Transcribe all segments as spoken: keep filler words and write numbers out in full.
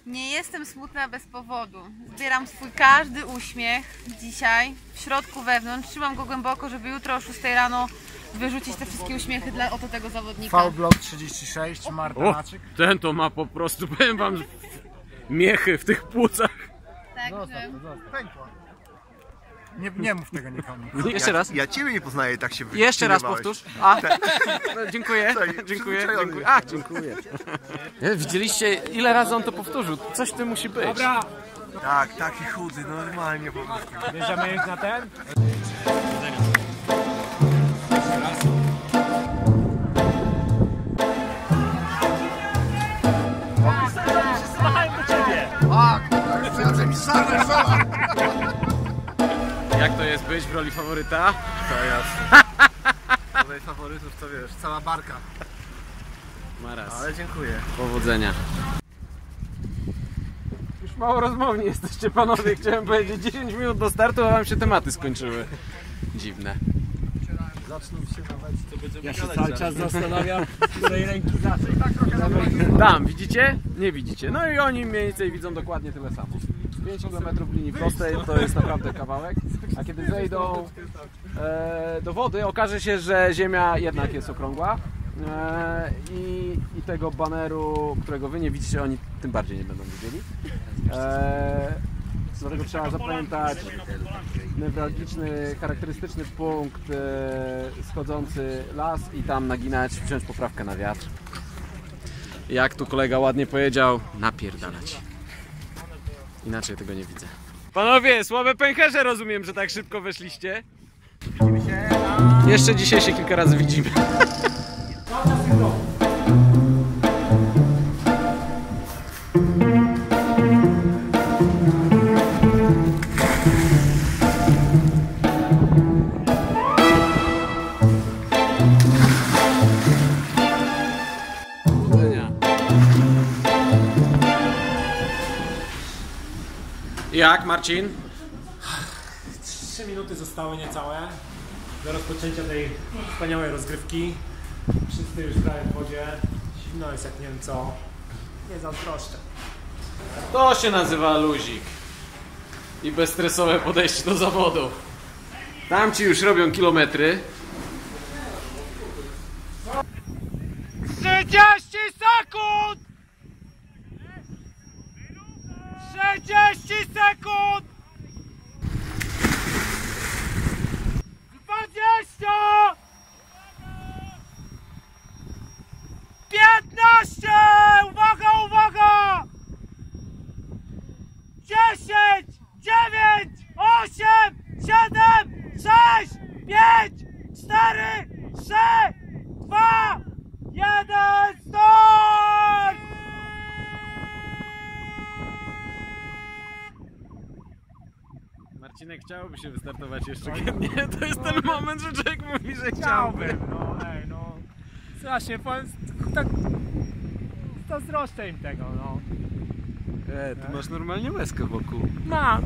Nie jestem smutna bez powodu. Zbieram swój każdy uśmiech dzisiaj, w środku, wewnątrz. Trzymam go głęboko, żeby jutro o szóstej rano wyrzucić te wszystkie uśmiechy dla oto tego zawodnika. V-Block trzydzieści sześć, Marta Maczyk. Ten to ma po prostu, powiem wam, miechy w tych płucach. Także... Pękła. Nie, nie mów tego nikomu. Jeszcze raz. Ja ciebie nie poznaję, tak się Jeszcze raz wyśmiewałeś. powtórz. A, no, dziękuję. Tutaj, Dziękuję, przyzwyczajony. dziękuję. A, dziękuję. Widzieliście, ile razy on to powtórzył? Coś tu musi być. Dobra, Tak, taki chudy, normalnie po prostu. bierzemy ich na ten. Jak to jest być w roli faworyta? To jasne. Tutaj faworytów to wiesz, cała barka. Maraz. Ale dziękuję. Powodzenia. Już mało rozmowni jesteście panowie, chciałem powiedzieć dziesięć minut do startu, a wam się tematy skończyły. Dziwne. Ja się cały czas zastanawiam, której ręki zacząć. Tam, widzicie? Nie widzicie. No i oni mniej więcej widzą dokładnie tyle samo. pięć kilometrów linii prostej to jest naprawdę kawałek, a kiedy zejdą e, do wody, okaże się, że ziemia jednak jest okrągła e, i, i tego baneru, którego wy nie widzicie, oni tym bardziej nie będą widzieli. E, dlatego trzeba zapamiętać newralgiczny, charakterystyczny punkt e, schodzący las i tam naginać, wziąć poprawkę na wiatr. Jak tu kolega ładnie powiedział, napierdalać. Inaczej tego nie widzę. Panowie, słabe pęcherze, rozumiem, że tak szybko weszliście. Jeszcze dzisiaj się kilka razy widzimy. Jak, Marcin? Trzy minuty zostały niecałe do rozpoczęcia tej wspaniałej rozgrywki. Wszyscy już prawie w wodzie. Zimno jest jak nie wiem co. Nie zazdroszczę. To się nazywa luzik. I bezstresowe podejście do zawodu. Tamci już robią kilometry. trzydzieści sekund! trzydzieści sekund! dwadzieścia! piętnaście! Uwaga, uwaga! dziesięć! dziewięć! osiem! siedem! sześć! pięć! cztery! trzy! dwa! jeden! Start! Marcinek chciałby się wystartować jeszcze nie, to jest ten moment, że człowiek mówi, że chciałby. No, ej, no. Strasznie, powiem, tak... Zazdroszczę im tego, no. E, tu masz normalnie łezkę wokół. Mam.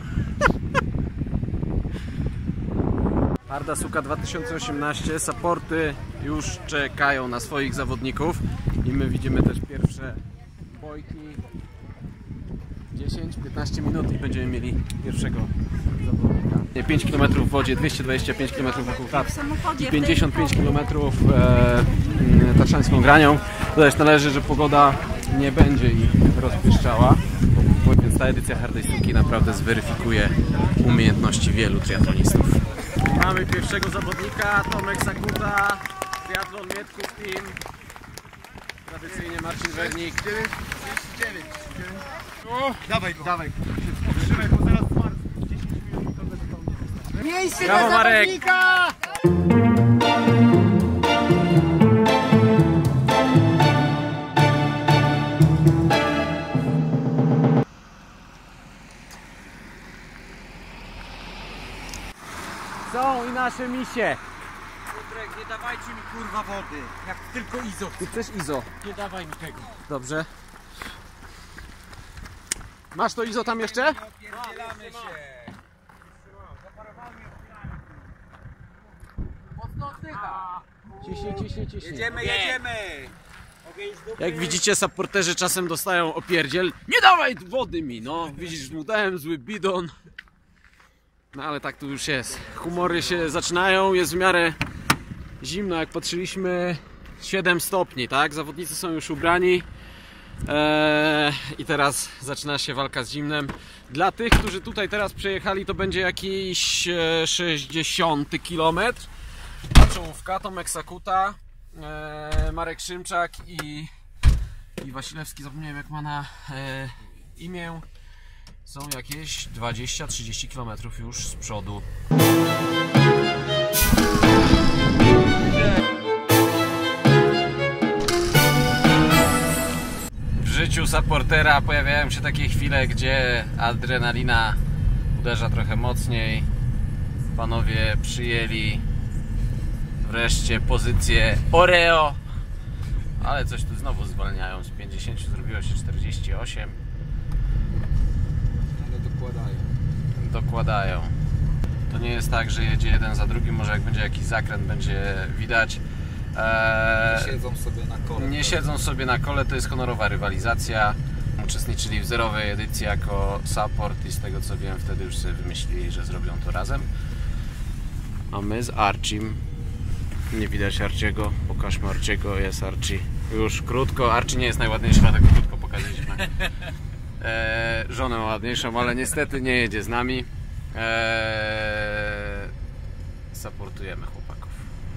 Arda Suka dwa tysiące osiemnaście, supporty już czekają na swoich zawodników i my widzimy też pierwsze bojki. dziesięć piętnaście minut i będziemy mieli pierwszego zawodnika. pięć kilometrów w wodzie, dwieście dwadzieścia pięć kilometrów wokół kat i pięćdziesiąt pięć kilometrów e, tatrzańską granią. Dodać należy, że pogoda nie będzie ich rozpieszczała, więc ta edycja Hardej Suki naprawdę zweryfikuje umiejętności wielu triatlonistów. Mamy pierwszego zawodnika, Tomek Sakuta, triatlon Mietków Team. Tradycyjnie Marcin Wernik. O, dawaj go. Dawaj. Trzymaj, bo zaraz zmarł. dziesięć minut to bez to mnie. Miejsce Brawo, dla Marek. zawodnika! Są i nasze misie. Piotrek, nie dawajcie mi kurwa wody, jak tylko izo. Ty chcesz izo? Nie dawaj mi tego. Dobrze. Masz to izo tam jeszcze? Pierdzielamy się. Mocno oddycha. Ciśnie, ciśnie, ciśnie. Jedziemy, jedziemy. Jak widzicie, supporterzy czasem dostają opierdziel. Nie dawaj wody mi, no. Widzisz, mu dałem zły bidon. No ale tak tu już jest. Humory się zaczynają, jest w miarę zimno. Jak patrzyliśmy, siedem stopni, tak? Zawodnicy są już ubrani. Eee, I teraz zaczyna się walka z zimnem. Dla tych, którzy tutaj teraz przejechali, to będzie jakiś e, sześćdziesiąty kilometr. Ta czołówka, Tomek Sakuta, e, Marek Szymczak i, i Wasilewski, zapomniałem jak ma na e, imię. Są jakieś dwadzieścia trzydzieści kilometrów już z przodu. W życiu supportera pojawiają się takie chwile, gdzie adrenalina uderza trochę mocniej. Panowie przyjęli wreszcie pozycję Oreo, ale coś tu znowu zwalniają. Z pięćdziesięciu zrobiło się czterdzieści osiem. Ale dokładają. Dokładają. To nie jest tak, że jedzie jeden za drugim. Może jak będzie jakiś zakręt, będzie widać. Eee, Nie siedzą sobie na kole. Nie siedzą sobie na kole, to jest honorowa rywalizacja. Uczestniczyli w zerowej edycji jako support i z tego co wiem, wtedy już sobie wymyślili, że zrobią to razem. A my z Archim. Nie widać Archiego. Pokażmy Archiego, jest Archie. Już krótko, Archie nie jest najładniejszy, dlatego krótko pokazaliśmy. Eee, żonę ładniejszą, ale niestety nie jedzie z nami. Eee, supportujemy chłopaków.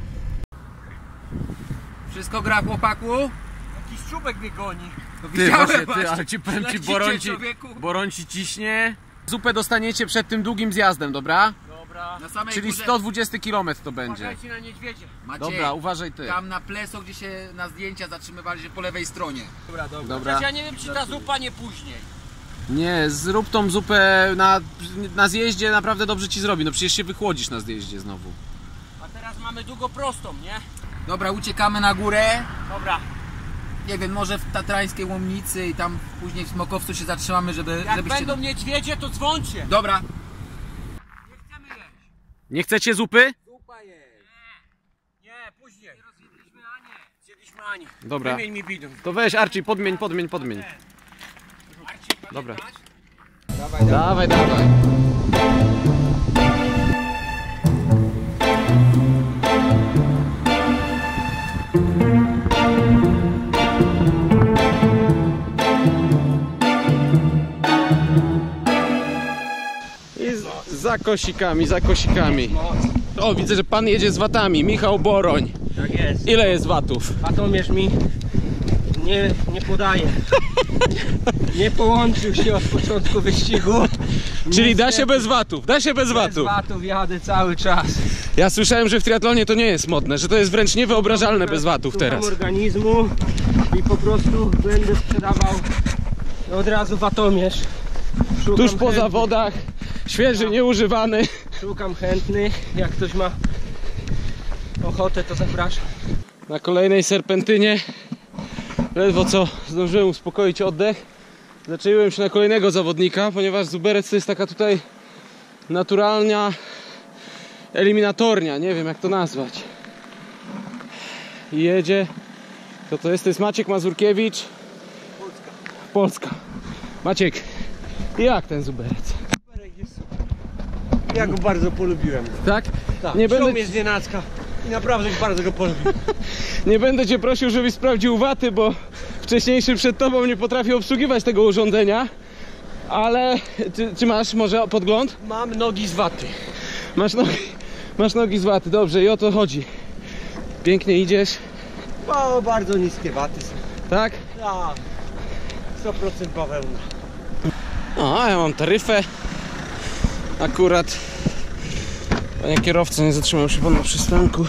Wszystko gra, chłopaku? Jakiś czubek mnie goni. No Ty, właśnie, ty, ale ci powiem ci, Lecicie, Boroń ci, człowieku. Boroń ci ciśnie. Zupę dostaniecie przed tym długim zjazdem, dobra? Dobra. Na samej Czyli górze. sto dwadzieścia kilometrów to będzie. Uważajcie na niedźwiedzie. Maciej, Dobra, uważaj ty. tam na pleso, gdzie się na zdjęcia zatrzymywali, że po lewej stronie. Dobra, dobra. Dobra. Ja nie wiem, czy ta zupa nie później. Nie, zrób tą zupę na, na zjeździe, naprawdę dobrze ci zrobi. No przecież się wychłodzisz na zjeździe znowu. A teraz mamy długo prostą, nie? Dobra, uciekamy na górę. Dobra. Nie wiem, może w tatrańskiej Łomnicy i tam później w Smokowcu się zatrzymamy, żeby... Jak żebyście... będą niedźwiedzie, to dzwońcie. Dobra. Nie chcemy jeść. Nie chcecie zupy? Zupa jest. Nie, nie później. Nie rozjedliśmy Anię. Zjedliśmy Anię. Dobra. Wymień mi bidon. To weź Archie, podmień, podmień, podmień. Dobra. Dawaj, dawaj. dawaj. I z, za kosikami, za kosikami. O, widzę, że pan jedzie z watami. Michał Boroń. Tak jest. Ile jest watów? Atomierz mi nie, nie podaje. Nie połączył się od początku wyścigu. Czyli da się bez watów, da się bez Bez watów. watów jadę cały czas. Ja słyszałem, że w triatlonie to nie jest modne, że to jest wręcz niewyobrażalne bez watów Słucham teraz. organizmu i po prostu będę sprzedawał od razu watomierz. Szukam Tuż po chętnych, zawodach, świeży, nieużywany. Szukam chętnych. Jak ktoś ma ochotę, to zapraszam. Na kolejnej serpentynie ledwo co zdążyłem uspokoić oddech. Zaczęliłem się na kolejnego zawodnika, ponieważ Zuberec to jest taka tutaj naturalna eliminatornia, nie wiem jak to nazwać. I jedzie, to to jest, to jest Maciek Mazurkiewicz. Polska. Polska. Maciek, jak ten Zuberec? Ja go bardzo polubiłem. Tak? Tak, Nie wziął będę, mnie z nienacka i naprawdę bardzo go polubiłem. nie będę cię prosił, żebyś sprawdził waty, bo wcześniejszy przed tobą nie potrafi obsługiwać tego urządzenia. Ale czy, czy masz może podgląd? Mam nogi z waty. Masz nogi, masz nogi z waty, dobrze, i o to chodzi. Pięknie idziesz, O, bardzo niskie waty są. tak? Tak. sto procent bawełna. O, a ja mam taryfę. Akurat. Panie kierowco, nie zatrzymał się pan na przystanku.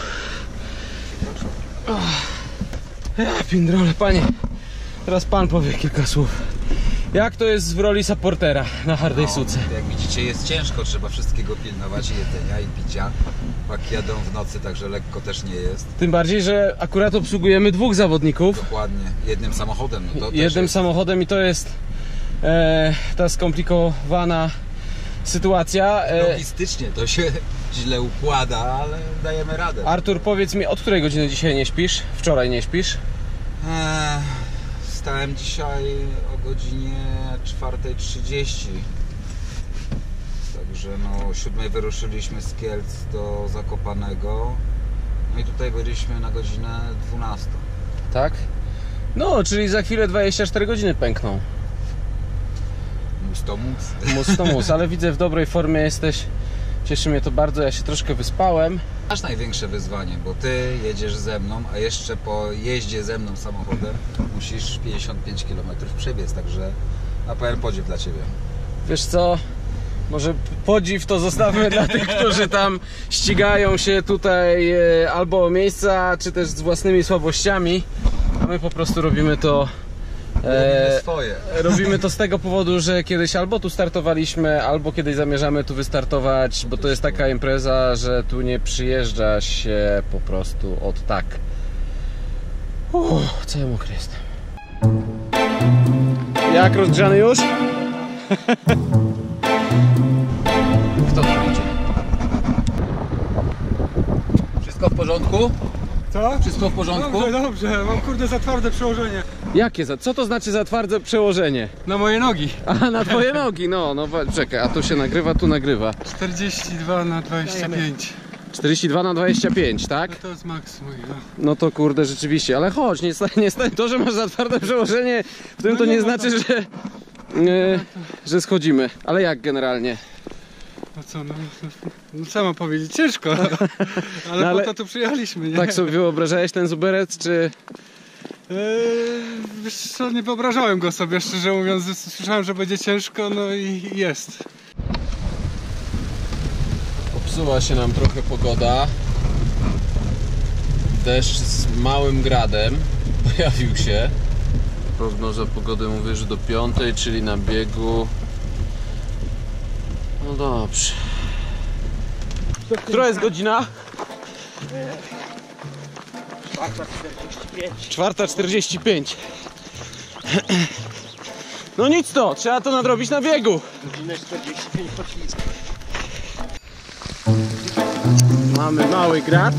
O, ja pindrole, panie. Teraz pan powie kilka słów. Jak to jest w roli supportera na hardej suce? Jak widzicie, jest ciężko, trzeba wszystkiego pilnować, jedzenia i picia. Paki jadą w nocy, także lekko też nie jest. Tym bardziej, że akurat obsługujemy dwóch zawodników. Dokładnie, jednym samochodem. No to też Jednym jest... samochodem i to jest e, ta skomplikowana sytuacja. E, Logistycznie to się źle układa, ale dajemy radę. Artur, powiedz mi, od której godziny dzisiaj nie śpisz? Wczoraj nie śpisz? Eee, Wstałem dzisiaj o godzinie czwartej trzydzieści. Także no o siódmej wyruszyliśmy z Kielc do Zakopanego. No i tutaj byliśmy na godzinę dwunastą. Tak? No, czyli za chwilę dwadzieścia cztery godziny pękną. Mus to mus. Mus to mus, ale widzę, w dobrej formie jesteś. Cieszy mnie to bardzo, ja się troszkę wyspałem. Masz największe wyzwanie, bo ty jedziesz ze mną, a jeszcze po jeździe ze mną samochodem musisz pięćdziesiąt pięć kilometrów przebiec, także na pełen podziw dla ciebie. Wiesz co? Może podziw to zostawmy dla tych, którzy tam ścigają się tutaj e, albo o miejsca, czy też z własnymi słabościami. A my po prostu robimy to Robimy swoje. Robimy to z tego powodu, że kiedyś albo tu startowaliśmy, albo kiedyś zamierzamy tu wystartować, bo to jest taka impreza, że tu nie przyjeżdża się po prostu od tak. Uff, cały mokry jestem. Jak, rozgrzany już? Kto tu idzie? Wszystko w porządku? Co? Wszystko w porządku? Dobrze, dobrze, mam kurde za twarde przełożenie. Jakie za? Co to znaczy za twarde przełożenie? Na moje nogi. A, na twoje nogi, no, no czekaj, a tu się nagrywa, tu nagrywa. czterdzieści dwa na dwadzieścia pięć. czterdzieści dwa na dwadzieścia pięć, tak? No to jest maks mój, no. No to kurde, rzeczywiście, ale chodź, nie stań, nie stań. To, że masz za twarde przełożenie, w tym No to nie, nie no znaczy, że, e, że schodzimy. Ale jak generalnie? No co, no, no co mam powiedzieć, ciężko. Ale, No ale po to tu przyjechaliśmy, nie? tak sobie wyobrażałeś ten zuberec, czy... Eee, wiesz co, nie wyobrażałem go sobie, szczerze mówiąc. Słyszałem, że będzie ciężko, no i jest. Popsuła się nam trochę pogoda. Deszcz z małym gradem pojawił się. Prognoza pogody mówi, że do piątej, czyli na biegu. No dobrze. Która jest godzina? czwarta czterdzieści pięć. No nic to, trzeba to nadrobić na biegu. Mamy mały grad.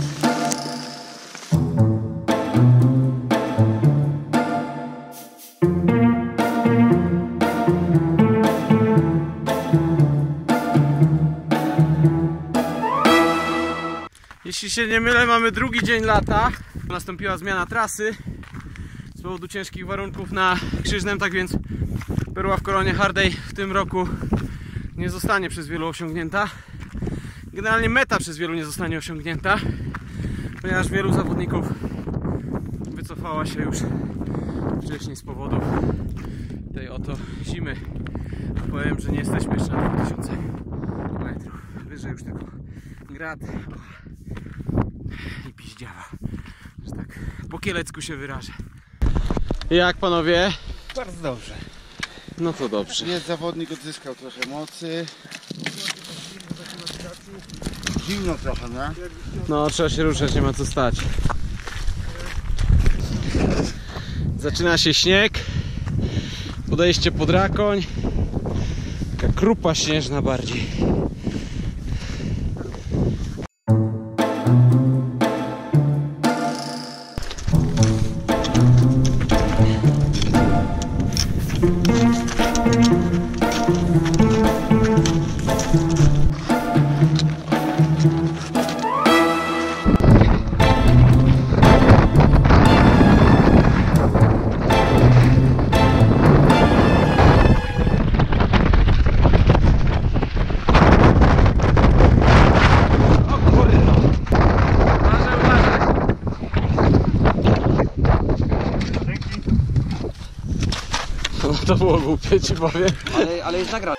Jeśli się nie mylę, mamy drugi dzień lata. Nastąpiła zmiana trasy z powodu ciężkich warunków na Krzyżnem, tak więc Perła w Koronie Hardej w tym roku nie zostanie przez wielu osiągnięta. Generalnie meta przez wielu nie zostanie osiągnięta, ponieważ wielu zawodników wycofała się już wcześniej z powodu tej oto zimy. Powiem, że nie jesteśmy jeszcze na dwa tysiące metrów. Wyżej już tylko grad i piździawa, że tak po kielecku się wyrażę. Jak panowie? Bardzo dobrze. No to dobrze. Jest zawodnik, odzyskał trochę mocy. Zimno trochę, nie? No trzeba się ruszać, nie ma co stać. Zaczyna się śnieg. Podejście pod Rakoń. Taka krupa śnieżna bardziej. To było głupie, ci powiem. Ale, ale jest nagrane.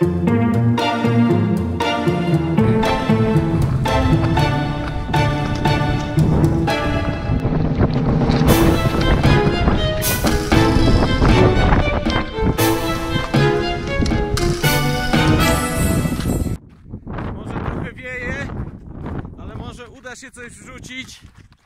Może trochę wieje, ale może uda się coś wrzucić.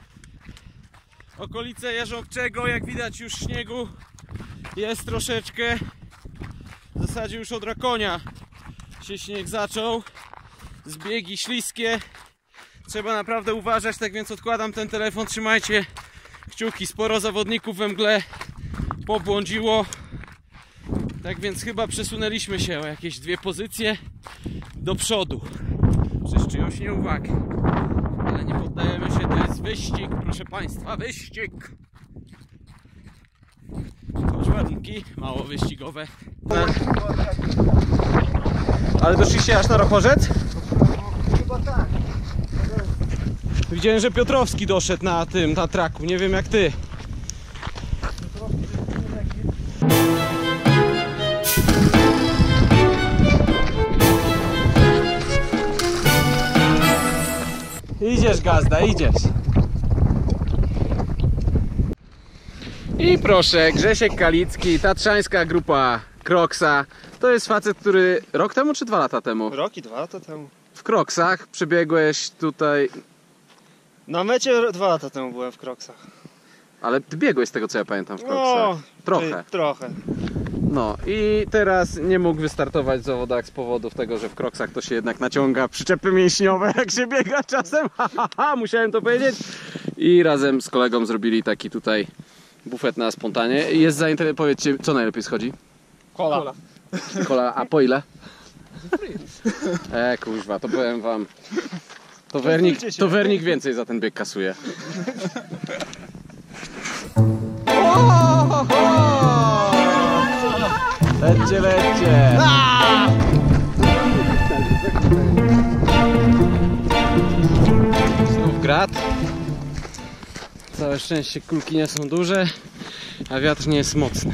Okolice Jarząbczego, jak widać już śniegu jest troszeczkę. W zasadzie już od Rakonia się śnieg zaczął. Zbiegi śliskie. Trzeba naprawdę uważać, tak więc odkładam ten telefon. Trzymajcie kciuki. Sporo zawodników we mgle pobłądziło. Tak więc chyba przesunęliśmy się o jakieś dwie pozycje do przodu. Przez czyjąś nieuwagę. Ale nie poddajemy się, to jest wyścig, proszę Państwa, wyścig! Choć warunki mało wyścigowe. Ale doszliście aż na Rochorzec? Chyba tak. Widziałem, że Piotrowski doszedł na tym, na traku, nie wiem jak ty. Idziesz, gazda, idziesz. I proszę, Grzesiek Kalicki, tatrzańska grupa Croxa. To jest facet, który rok temu czy dwa lata temu? Rok i dwa lata temu. W Crocsach przebiegłeś tutaj. Na mecie dwa lata temu byłem w Crocsach. Ale ty biegłeś z tego co ja pamiętam w Crocsach. No, Trochę. Ty, trochę. No i teraz nie mógł wystartować w zawodach z powodów tego, że w Crocsach to się jednak naciąga przyczepy mięśniowe, jak się biega czasem. Ha, ha, ha, musiałem to powiedzieć. I razem z kolegą zrobili taki tutaj bufet na spontanie. Jest zainteresowany, powiedzcie, co najlepiej schodzi? Kola. Kola, a po ile? E, kuźwa, to powiem wam. To Wernik, to Wernik więcej za ten bieg kasuje. Lećcie, lećcie! Znów grat. Całe szczęście kulki nie są duże, a wiatr nie jest mocny.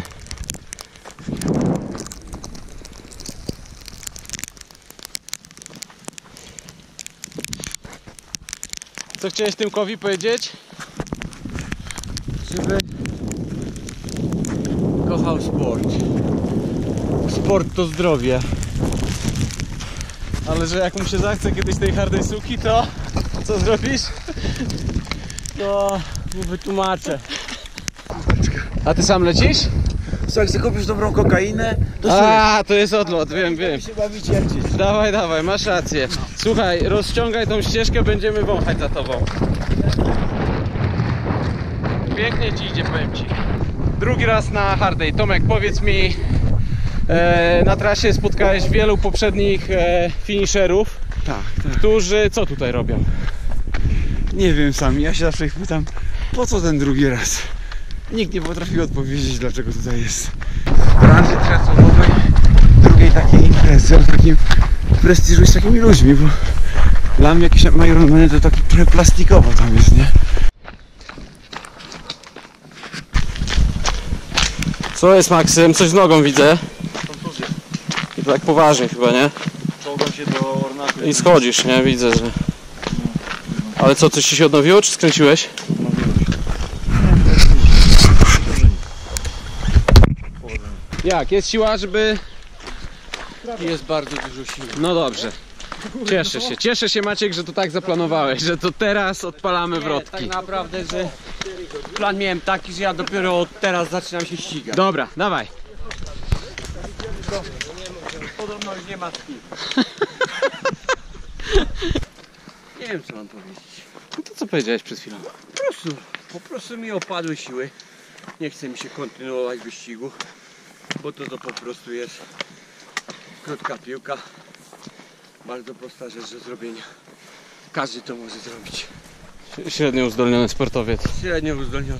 Co chciałeś Tymkowi powiedzieć? Żeby kochał sport. Sport to zdrowie. Ale że jak mu się zachce kiedyś tej hardej suki, to co zrobisz? No, mu wytłumaczę. A ty sam lecisz? Co, jak zakupisz dobrą kokainę, to A, to jest odlot, wiem, wiem. się bawić jak dziś. Dawaj, dawaj, masz rację. Słuchaj, rozciągaj tą ścieżkę, będziemy wąchać za tobą. Pięknie ci idzie, powiem ci. Drugi raz na hardej. Tomek, powiedz mi, e, na trasie spotkałeś wielu poprzednich e, finisherów, Tak, tak. którzy co tutaj robią? Nie wiem sam, ja się zawsze ich pytam, po co ten drugi raz? Nikt nie potrafi odpowiedzieć, dlaczego tutaj jest. W branży triatlonowej, drugiej takiej imprezy, o takim prestiżu z takimi ludźmi, bo dla mnie jakieś Ironmany to taki trochę plastikowo tam jest, nie? Co jest, Maksym? Coś z nogą widzę. I tak poważnie chyba, nie? Czołgam się do ornatu. I schodzisz, nie? Widzę, że... Ale co, coś ci się odnowiło, czy skręciłeś? Jak? Jest siła, żeby... Jest bardzo dużo siły. No dobrze. Cieszę się. Cieszę się, Maciek, że to tak zaplanowałeś, że to teraz odpalamy Nie, wrotki. tak naprawdę, że plan miałem taki, że ja dopiero od teraz zaczynam się ścigać. Dobra, dawaj. Podobno już nie ma tkwi. Nie wiem, co mam powiedzieć. No to co powiedziałeś przed chwilą? Po prostu, po prostu mi opadły siły. Nie chce mi się kontynuować wyścigu, bo to, to po prostu jest krótka piłka. Bardzo prosta rzecz do zrobienia. Każdy to może zrobić. Średnio uzdolniony sportowiec. Średnio uzdolniony.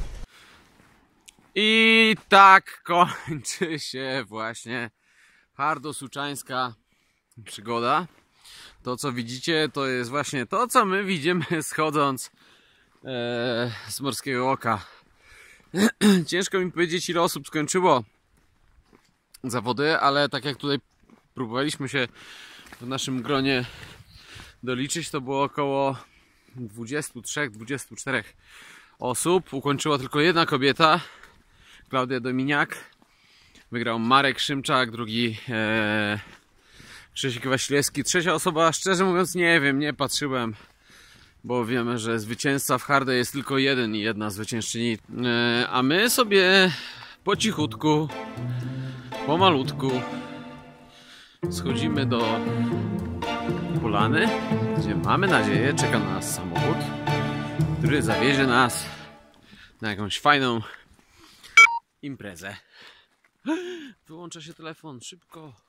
I tak kończy się właśnie hardo-suczańska przygoda. To co widzicie, to jest właśnie to, co my widzimy schodząc e, z Morskiego Oka. Ciężko mi powiedzieć, ile osób skończyło zawody, ale tak jak tutaj próbowaliśmy się w naszym gronie doliczyć, to było około dwudziestu trzech dwudziestu czterech osób. Ukończyła tylko jedna kobieta, Klaudia Dominiak. Wygrał Marek Szymczak, drugi e, Krzysiek Wasilewski. Trzecia osoba, szczerze mówiąc nie wiem, nie patrzyłem, bo wiemy, że zwycięzca w hardej jest tylko jeden i jedna zwyciężczyni. E, a my sobie po cichutku, pomalutku schodzimy do Polany, gdzie mamy nadzieję czeka na nas samochód, który zawiezie nas na jakąś fajną imprezę. Wyłącza się telefon, szybko.